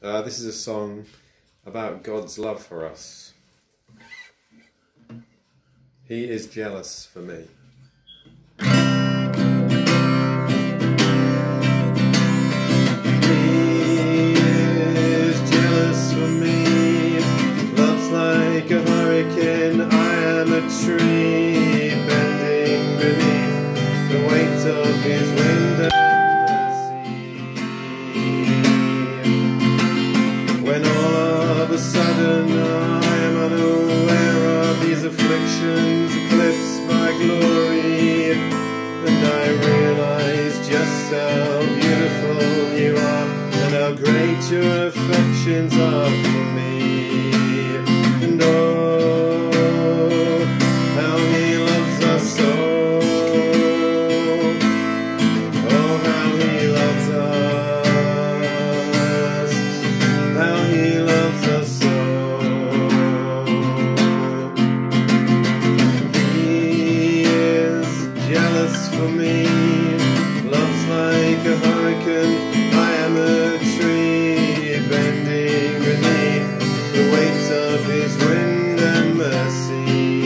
This is a song about God's love for us. He is jealous for me. He is jealous for me. Love's like a hurricane. I am a tree bending beneath the weight of his wind. When all of a sudden I am unaware of these afflictions eclipsed by glory, and I realize just how beautiful you are and how great your affections are for me. And oh, how he loves us so. Oh, how he loves us. How he loves us so. He is jealous for me. Love's like a hurricane. I am a tree bending beneath the weight of his wind and mercy.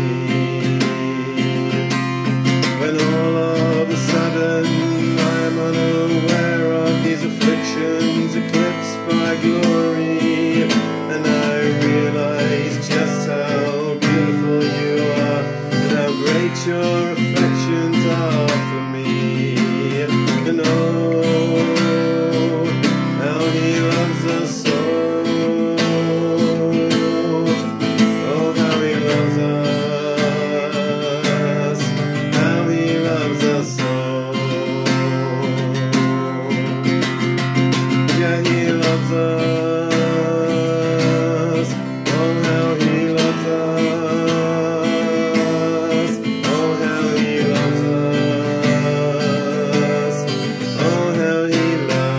When all of a sudden I am unaware of these afflictions eclipsed by glory, and I realize just how beautiful you are and how great your affections are for me. And oh, how he loves us so. Oh, how he loves us. How he loves us so. Yeah, he loves us. Oh, how he loves us. Oh, how he loves us. Oh, how he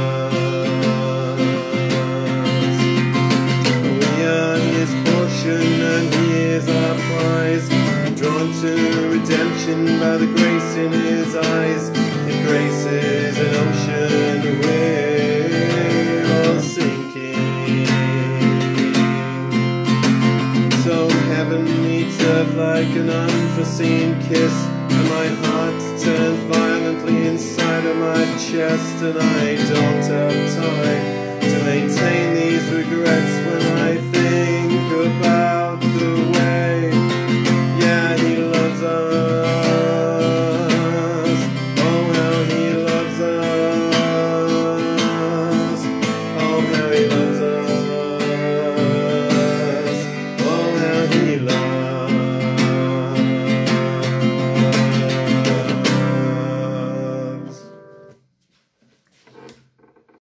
loves. We are his portion and he is our prize, drawn to redemption by the grace in his eyes. If grace is an ocean, we're all sinking. So heaven meets earth like an unforeseen kiss, and my heart turns violently inside of my chest, and I don't have time to maintain these regrets when I think about